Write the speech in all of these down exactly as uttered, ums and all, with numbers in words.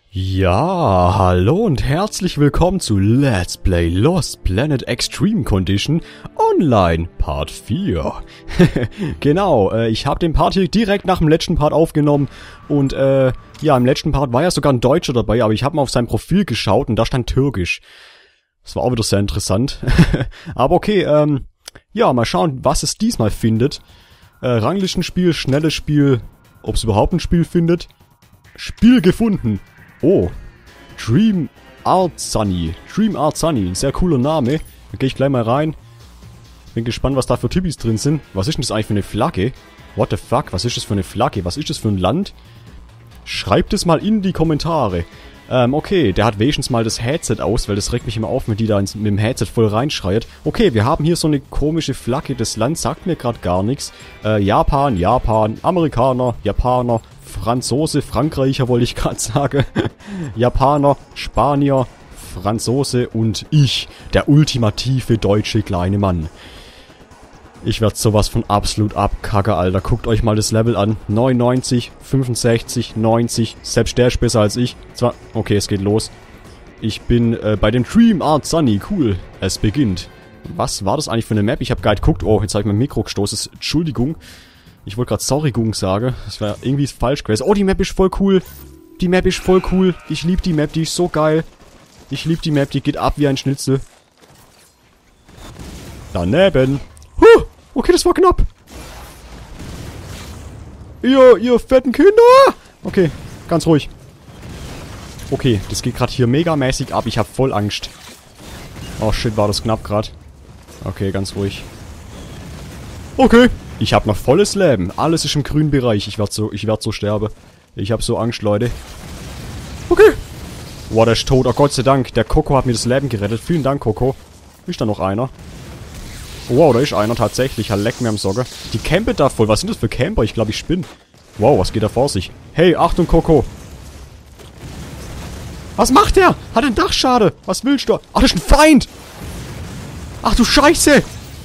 Ja, hallo und herzlich willkommen zu Let's Play Lost Planet Extreme Condition Online Part vier. Genau, äh, ich habe den Part hier direkt nach dem letzten Part aufgenommen und äh, ja, im letzten Part war ja sogar ein Deutscher dabei, aber ich habe mal auf sein Profil geschaut und da stand Türkisch. Das war auch wieder sehr interessant. Aber okay, ähm, ja, mal schauen, was es diesmal findet. Äh, Ranglistenspiel, schnelles Spiel, ob es überhaupt ein Spiel findet. Spiel gefunden. Oh, Dream Art Sunny. Dream Art Sunny, ein sehr cooler Name. Da gehe ich gleich mal rein. Bin gespannt, was da für Typis drin sind. Was ist denn das eigentlich für eine Flagge? What the fuck, was ist das für eine Flagge? Was ist das für ein Land? Schreibt es mal in die Kommentare. Ähm, okay, der hat wenigstens mal das Headset aus, weil das regt mich immer auf, wenn die da ins, mit dem Headset voll reinschreit. Okay, wir haben hier so eine komische Flagge. Das Land sagt mir gerade gar nichts. Äh, Japan, Japan, Amerikaner, Japaner, Franzose, Frankreicher wollte ich gerade sagen. Japaner, Spanier, Franzose und ich, der ultimative deutsche kleine Mann. Ich werde sowas von absolut abkacke, Alter. Guckt euch mal das Level an. neunundneunzig, fünfundsechzig, neunzig. Selbst der ist besser als ich. Zwar, okay, es geht los. Ich bin äh, bei dem Dream Art Sunny. Cool. Es beginnt. Was war das eigentlich für eine Map? Ich habe gar nicht geguckt. Oh, jetzt habe ich mein Mikro gestoßen. Entschuldigung. Ich wollte gerade Sorrygung sagen. Das war irgendwie falsch gewesen. Oh, die Map ist voll cool. Die Map ist voll cool. Ich liebe die Map. Die ist so geil. Ich liebe die Map. Die geht ab wie ein Schnitzel. Daneben. Huh, okay, das war knapp. Ihr, ihr fetten Kinder. Okay, ganz ruhig. Okay, das geht gerade hier megamäßig ab. Ich habe voll Angst. Oh shit, war das knapp gerade. Okay, ganz ruhig. Okay. Ich habe noch volles Leben. Alles ist im grünen Bereich. Ich werde so, ich werde so sterben. Ich habe so Angst, Leute. Okay. Wow, der ist tot. Oh Gott sei Dank. Der Coco hat mir das Leben gerettet. Vielen Dank, Coco. Ist da noch einer? Wow, da ist einer tatsächlich. Leck mir am Sogge. Die campen da voll. Was sind das für Camper? Ich glaube, ich spinne. Wow, was geht da vor sich? Hey, Achtung, Coco. Was macht der? Hat einen Dachschade. Was willst du? Ach, das ist ein Feind. Ach du Scheiße.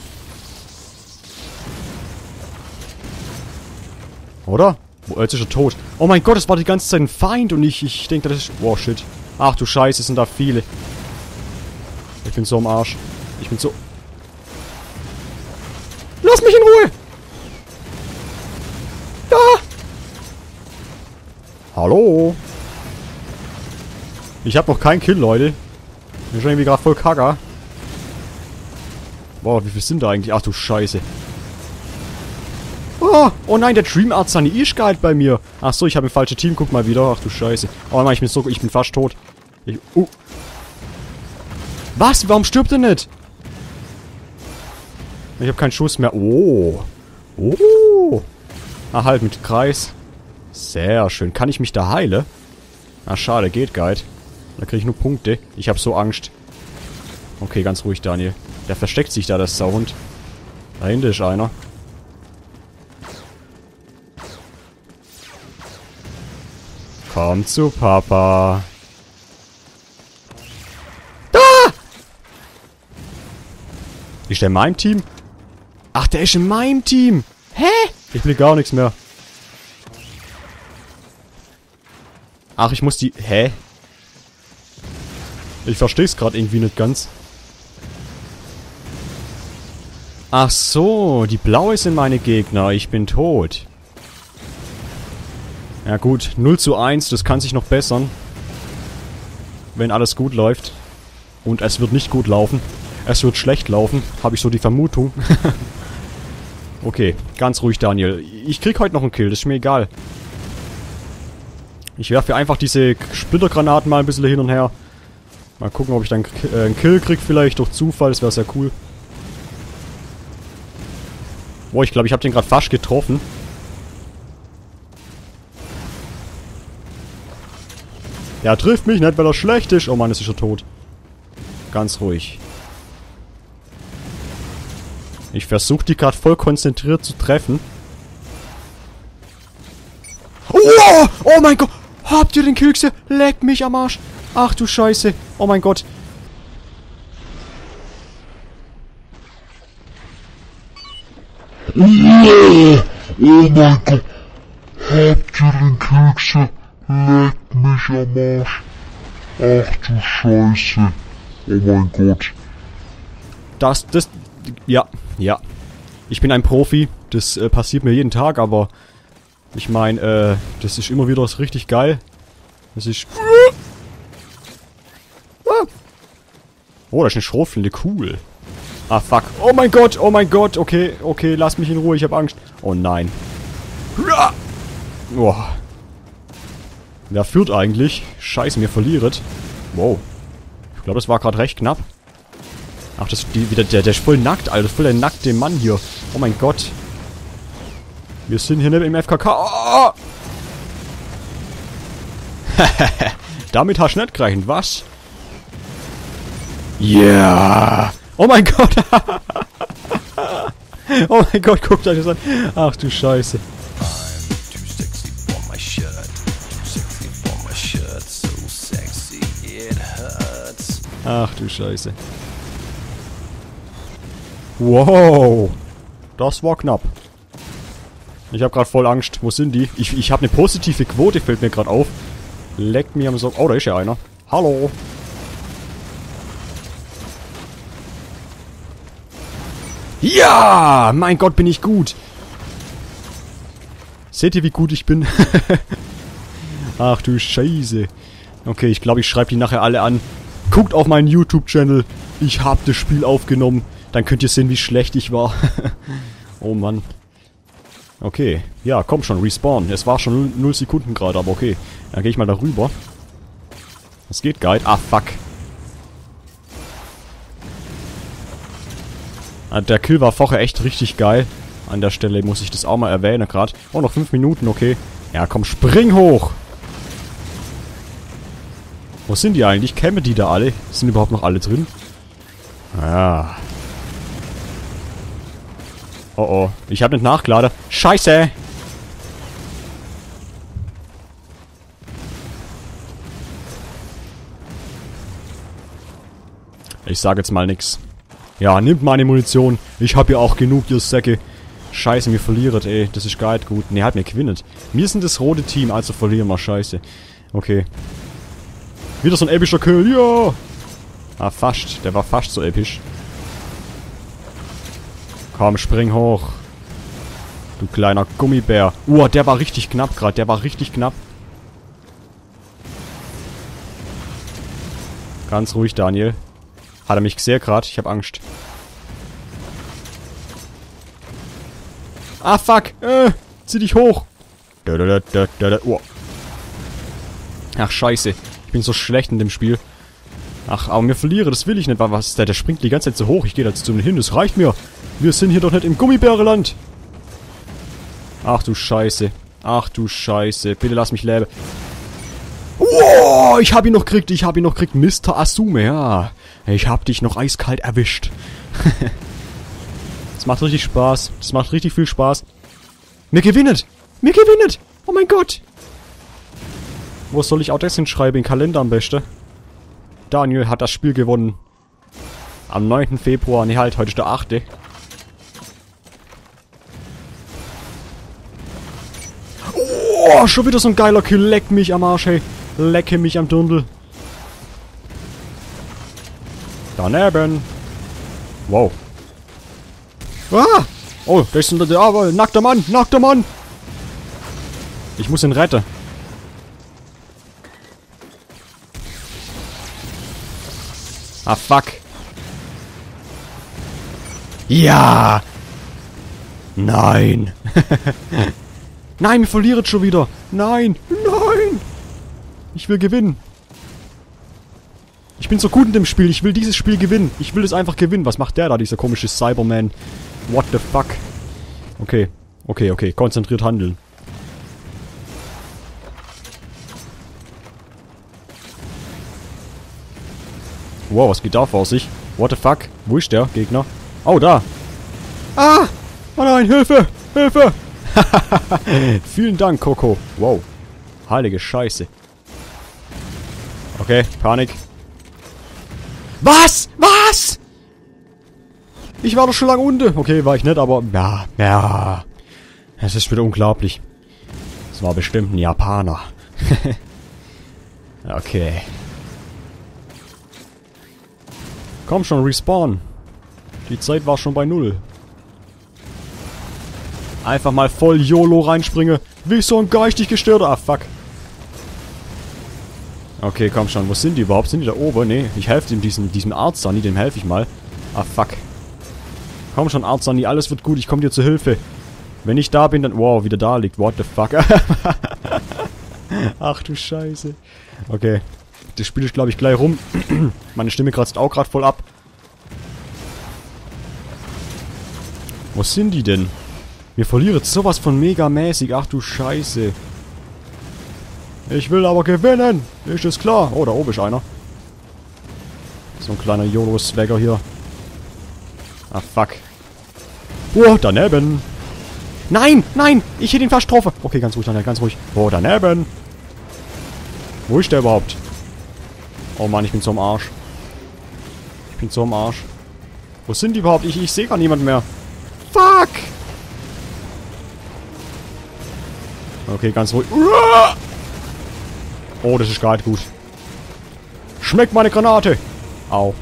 Oder? Wo, jetzt ist er tot. Oh mein Gott, das war die ganze Zeit ein Feind und ich, ich denke, das ist... Wow, shit. Ach du Scheiße, es sind da viele. Ich bin so am Arsch. Ich bin so... Lass mich in Ruhe! Da! Hallo? Ich habe noch keinen Kill, Leute. Ich bin schon irgendwie gerade voll kacke. Boah, wie viel sind da eigentlich? Ach du Scheiße. Oh, oh nein, der Dream Art Sunny ist geil bei mir. Ach so, ich habe im falschen Team. Guck mal wieder. Ach du Scheiße. Oh nein, ich bin so... Ich bin fast tot. Ich, uh. Was? Warum stirbt er nicht? Ich habe keinen Schuss mehr. Oh. Oh. Ah, halt mit Kreis. Sehr schön. Kann ich mich da heilen? Ah, schade. Geht gar nicht. Da kriege ich nur Punkte. Ich habe so Angst. Okay, ganz ruhig, Daniel. Der versteckt sich da, das Sauhund. Da hinten ist einer. Komm zu Papa. Da! Ist der in meinem Team? Ach, der ist in meinem Team. Hä? Ich will gar nichts mehr. Ach, ich muss die... Hä? Ich verstehe es gerade irgendwie nicht ganz. Ach so, die Blaue sind meine Gegner. Ich bin tot. Ja gut, null zu eins, das kann sich noch bessern. Wenn alles gut läuft. Und es wird nicht gut laufen. Es wird schlecht laufen, habe ich so die Vermutung. Okay, ganz ruhig, Daniel. Ich krieg heute noch einen Kill, das ist mir egal. Ich werfe einfach diese Splittergranaten mal ein bisschen hin und her. Mal gucken, ob ich dann äh, einen Kill krieg vielleicht durch Zufall, das wäre sehr cool. Boah, ich glaube, ich habe den gerade fast getroffen. Er trifft mich nicht, weil er schlecht ist. Oh Mann, jetzt ist er tot. Ganz ruhig. Ich versuche die gerade voll konzentriert zu treffen. Oh, oh mein Gott. Habt ihr den Kill gesehen? Leck mich am Arsch. Ach du Scheiße. Oh mein Gott. Oh mein Gott. Habt ihr den Kill gesehen? Leck mich am Arsch. Ach du Scheiße. Oh mein Gott. Das, das, ja, ja. Ich bin ein Profi. Das äh, passiert mir jeden Tag, aber ich meine, äh, das ist immer wieder richtig geil. Das ist... Oh, das ist eine Schrotflinte, cool. Ah, fuck. Oh mein Gott, oh mein Gott. Okay, okay, lass mich in Ruhe, ich habe Angst. Oh nein. Oh. Wer führt eigentlich? Scheiße, mir verliert. Wow. Ich glaube, das war gerade recht knapp. Ach, das ist die, wieder, der, der ist voll nackt, Alter. Voll der nackte Mann hier. Oh mein Gott. Wir sind hier nicht im F K K. Oh! Damit hast du nicht gerechnet, was? Yeah! Oh mein Gott! Oh mein Gott, guckt euch das an. Ach du Scheiße. Ach du Scheiße. Wow! Das war knapp. Ich habe gerade voll Angst. Wo sind die? Ich, ich habe eine positive Quote, fällt mir gerade auf. Leckt mir am so... Oh, da ist ja einer. Hallo! Ja! Mein Gott, bin ich gut! Seht ihr, wie gut ich bin? Ach du Scheiße. Okay, ich glaube, ich schreibe die nachher alle an. Guckt auf meinen YouTube-Channel. Ich habe das Spiel aufgenommen. Dann könnt ihr sehen, wie schlecht ich war. Oh Mann. Okay. Ja, komm schon, respawn. Es war schon null Sekunden gerade, aber okay. Dann gehe ich mal darüber. Das geht geil. Ah, fuck. Der Kill war vorher echt richtig geil. An der Stelle muss ich das auch mal erwähnen gerade. Oh, noch fünf Minuten, okay. Ja, komm, spring hoch! Wo sind die eigentlich? Kämen die da alle? Sind überhaupt noch alle drin? Ah. Oh oh. Ich habe nicht nachgeladen. Scheiße! Ich sage jetzt mal nix. Ja, nimmt meine Munition. Ich habe ja auch genug, ihr Säcke. Scheiße, mir verliert, ey. Das ist gar nicht gut. Ne, halt mir gewinnt. Wir sind das rote Team, also verlieren wir. Scheiße. Okay. Wieder so ein epischer Kill. Ja! Ah, fast. Der war fast so episch. Komm, spring hoch. Du kleiner Gummibär. Uh, der war richtig knapp gerade. Der war richtig knapp. Ganz ruhig, Daniel. Hat er mich gesehen gerade? Ich hab Angst. Ah, fuck. Äh, zieh dich hoch. Da, da, da, da, da. Oh. Ach, scheiße. Ich bin so schlecht in dem Spiel. Ach, aber mir verliere, das will ich nicht. Was ist der? Der springt die ganze Zeit so hoch. Ich gehe da zu ihm hin. Das reicht mir. Wir sind hier doch nicht im Gummibärenland. Ach du Scheiße. Ach du Scheiße. Bitte lass mich leben. Oh, ich hab ihn noch gekriegt. Ich hab ihn noch gekriegt. Mister Asume, ja. Ich hab dich noch eiskalt erwischt. Das macht richtig Spaß. Das macht richtig viel Spaß. Mir gewinnet. Mir gewinnet. Oh mein Gott. Wo soll ich auch das hinschreiben? In den Kalender am besten. Daniel hat das Spiel gewonnen. Am neunten Februar. Ne, halt, heute ist der achte Oh, schon wieder so ein geiler Kill. Leck mich am Arsch, hey. Lecke mich am Dirndl. Daneben. Wow. Ah! Oh, da ist ein ah, nackter Mann. Nackter Mann. Ich muss ihn retten. Ah, fuck. Ja! Nein! Nein, wir verlieren schon wieder! Nein! Nein! Ich will gewinnen! Ich bin so gut in dem Spiel, ich will dieses Spiel gewinnen. Ich will es einfach gewinnen. Was macht der da, dieser komische Cyberman? What the fuck? Okay, okay, okay. Konzentriert handeln. Wow, was geht da vor sich? What the fuck? Wo ist der Gegner? Oh, da. Ah! Oh nein, Hilfe! Hilfe! Vielen Dank, Coco. Wow. Heilige Scheiße. Okay, Panik. Was? Was? Ich war doch schon lange unten. Okay, war ich nicht, aber... Ja, ja. Es ist wieder unglaublich. Es war bestimmt ein Japaner. Okay. Komm schon, respawn. Die Zeit war schon bei null. Einfach mal voll YOLO reinspringe. Wie so ein geistig gestörter. Ah, fuck. Okay, komm schon. Wo sind die überhaupt? Sind die da oben? Nee, ich helfe dem, diesem, diesem Arzt Sunny, dem helfe ich mal. Ah, fuck. Komm schon, Arzt Sunny, alles wird gut. Ich komme dir zu Hilfe. Wenn ich da bin, dann... Wow, wieder da liegt. What the fuck? Ach du Scheiße. Okay. Das Spiel ist, glaube ich, gleich rum. Meine Stimme kratzt auch gerade voll ab. Wo sind die denn? Wir verlieren jetzt sowas von mega mäßig. Ach du Scheiße. Ich will aber gewinnen. Ist es klar? Oh, da oben ist einer. So ein kleiner YOLO-Swagger hier. Ah, fuck. Oh, daneben. Nein, nein. Ich hätte ihn fast getroffen. Okay, ganz ruhig, Daniel, ganz ruhig. Oh, daneben. Wo ist der überhaupt? Oh Mann, ich bin so am Arsch. Ich bin so am Arsch. Wo sind die überhaupt? Ich, ich sehe gar niemanden mehr. Fuck! Okay, ganz ruhig. Oh, das ist gerade gut. Schmeckt meine Granate! Au.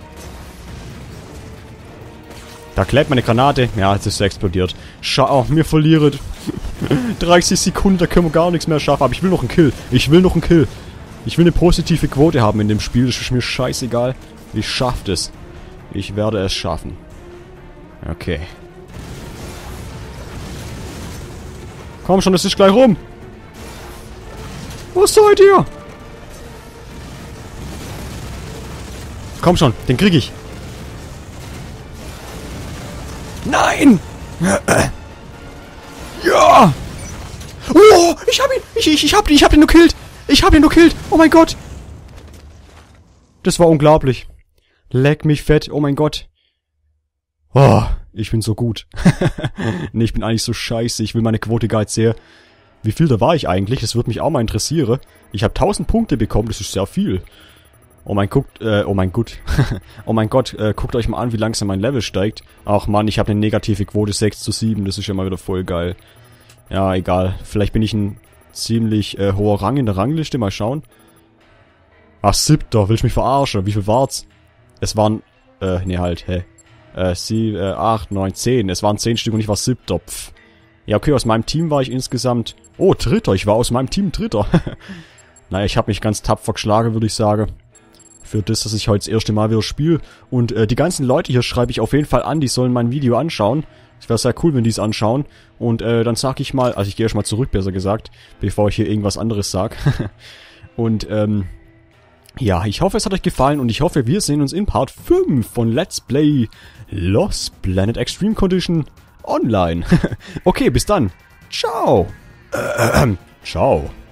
Da klebt meine Granate. Ja, jetzt ist sie explodiert. Schau, mir verliert. dreißig Sekunden, da können wir gar nichts mehr schaffen. Aber ich will noch einen Kill. Ich will noch einen Kill. Ich will eine positive Quote haben in dem Spiel. Das ist mir scheißegal. Ich schaff es. Ich werde es schaffen. Okay. Komm schon, es ist gleich rum. Wo seid ihr? Komm schon, den krieg ich. Nein! Ja! Oh, ich hab ihn! Ich, ich, ich hab ihn, ich hab ihn nur killt! Ich hab ihn nur killt! Oh mein Gott! Das war unglaublich. Leck mich fett, oh mein Gott. Oh, ich bin so gut. Nee, ich bin eigentlich so scheiße. Ich will meine Quote gar nicht sehr. Wie viel da war ich eigentlich? Das würde mich auch mal interessieren. Ich habe tausend Punkte bekommen, das ist sehr viel. Oh mein Gott, äh, oh mein Gott. Oh mein Gott, äh, guckt euch mal an, wie langsam mein Level steigt. Ach man, ich habe eine negative Quote sechs zu sieben, das ist ja mal wieder voll geil. Ja, egal. Vielleicht bin ich ein ziemlich äh, hoher Rang in der Rangliste, mal schauen. Ach, siebter, will ich mich verarschen? Wie viel war's? Es waren, äh, nee halt, hä? Äh, sie, äh, acht, neun, zehn. Es waren zehn Stück und ich war siebter. Pff. Ja, okay, aus meinem Team war ich insgesamt... Oh, dritter, ich war aus meinem Team dritter. Naja, ich habe mich ganz tapfer geschlagen, würde ich sagen. Für das, dass ich heute das erste Mal wieder spiele. Und äh, die ganzen Leute hier schreibe ich auf jeden Fall an, die sollen mein Video anschauen. Es wäre sehr cool, wenn die es anschauen. Und äh, dann sag ich mal, also ich gehe erst mal zurück, besser gesagt, bevor ich hier irgendwas anderes sag. Und ähm, ja, ich hoffe, es hat euch gefallen und ich hoffe, wir sehen uns in Part fünf von Let's Play Lost Planet Extreme Condition online. Okay, bis dann. Ciao. Äh, äh, ciao.